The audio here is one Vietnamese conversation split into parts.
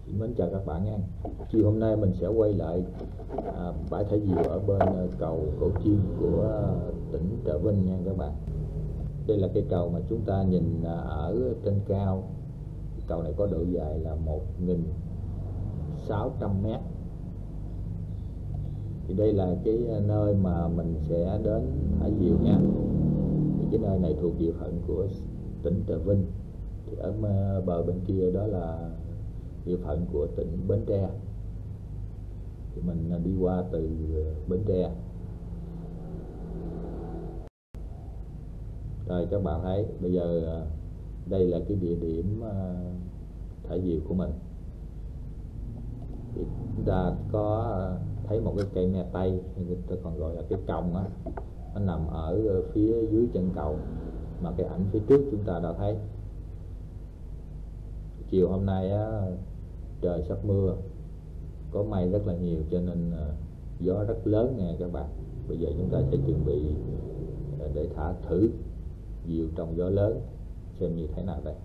Mến chào các bạn nha. Chiều hôm nay mình sẽ quay lại bãi thả diều ở bên cầu Cổ Chiên của tỉnh Trà Vinh nha các bạn. Đây là cây cầu mà chúng ta nhìn ở trên cao. Cầu này có độ dài là 1.600 m. Thì đây là cái nơi mà mình sẽ đến thả diều nha. Thì cái nơi này thuộc địa phận của tỉnh Trà Vinh. Thì ở bờ bên kia đó là địa phận của tỉnh Bến Tre. Thì mình đi qua từ Bến Tre. Rồi các bạn thấy bây giờ đây là cái địa điểm thả diều của mình. Thì chúng ta có thấy một cái cây me tây, người ta còn gọi là cái còng á, nó nằm ở phía dưới chân cầu mà cái ảnh phía trước chúng ta đã thấy. Chiều hôm nay á, trời sắp mưa, có mây rất là nhiều cho nên gió rất lớn nè các bạn. Bây giờ chúng ta sẽ chuẩn bị để thả thử diều trong gió lớn xem như thế nào đây.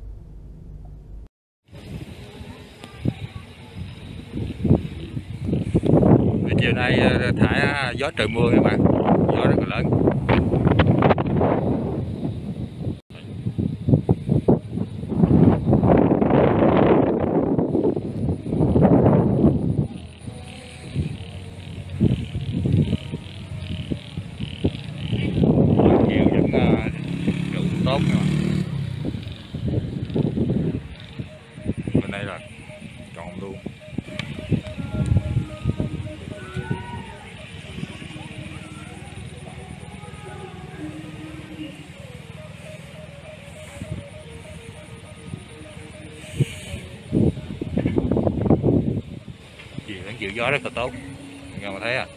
Chiều nay thả gió trời mưa các bạn, gió rất là lớn. Chiều vẫn đủ tốt các bạn. Bên đây là tròn luôn. Vẫn chịu gió rất là tốt, các bạn thấy à.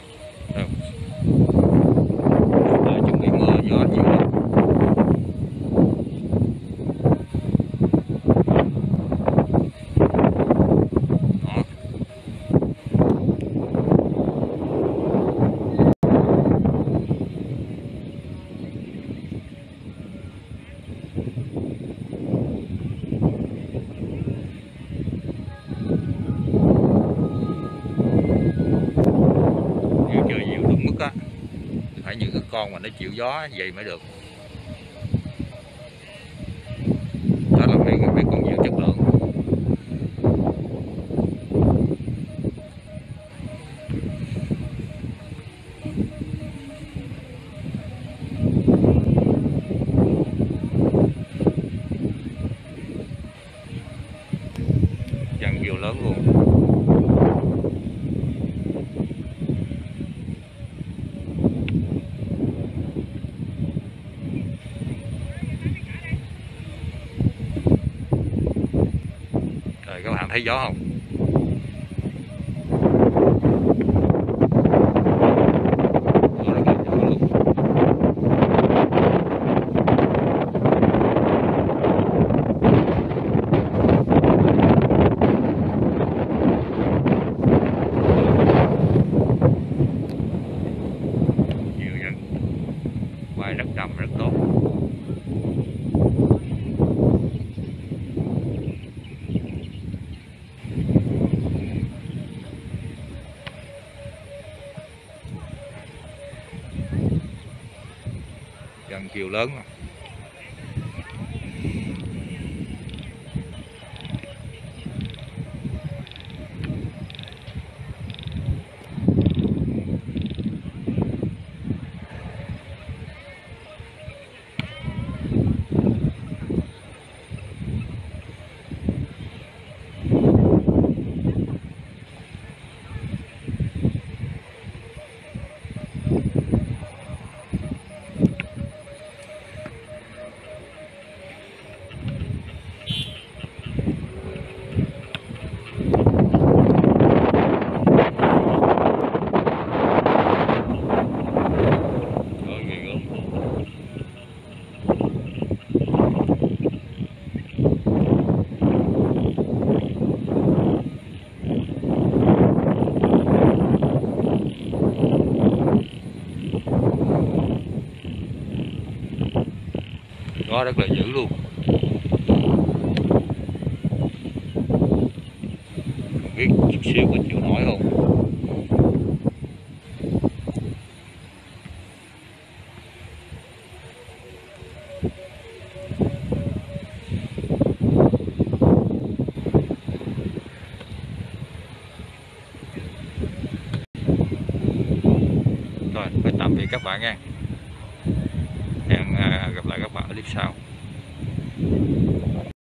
Chuẩn bị mưa, gió chịu lắm. Trời nhiều đúng mức á, phải những cái con mà nó chịu gió vậy mới được. Đó là mấy con diều chất lượng. Dàn diều lớn luôn. Rồi các bạn thấy gió không? Gió rất là gió luôn. Nhiều dân quay rất đầm rất tốt. Dàn chiều lớn mà. Gió rất là dữ luôn. biết chút xíu mình chịu nổi không. Rồi, phải tạm biệt các bạn nha. Hẹn gặp lại các bạn ở clip sau.